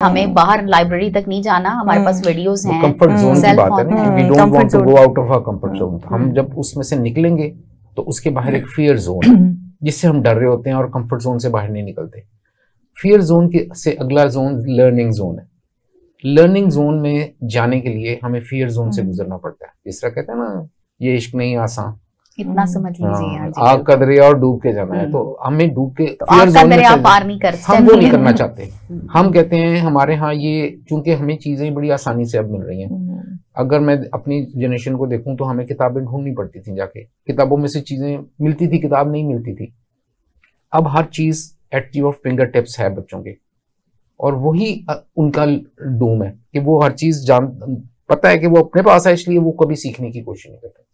हमें बाहर लाइब्रेरी तक नहीं जाना, हमारे पास वीडियोस हैं। कंफर्ट जोन की बात है ना, we don't want to go out of our comfort zone. हम जब उसमें से निकलेंगे तो उसके बाहर एक फियर जोन है जिससे हम डर रहे होते हैं और कंफर्ट जोन से बाहर नहीं निकलते। फियर जोन के से अगला जोन लर्निंग जोन है। लर्निंग जोन में जाने के लिए हमें फियर जोन से गुजरना पड़ता है। जिस तरह कहते हैं ना, ये इश्क नहीं आसान, इतना समझ लीजिए आग का दरिया और डूब के जाना है। तो हमें डूब के तो आग का दरिया पार नहीं करते, हम वो नहीं करना चाहते। हम कहते हैं हमारे यहाँ ये, चूंकि हमें चीजें बड़ी आसानी से अब मिल रही हैं। अगर मैं अपनी जनरेशन को देखूं तो हमें किताबें ढूंढनी पड़ती थी, जाके किताबों में से चीजें मिलती थी, किताब नहीं मिलती थी। अब हर चीज एट योर फिंगर टिप्स है बच्चों के, और वही उनका डूम है कि वो हर चीज पता है कि वो अपने पास है, इसलिए वो कभी सीखने की कोशिश नहीं करते।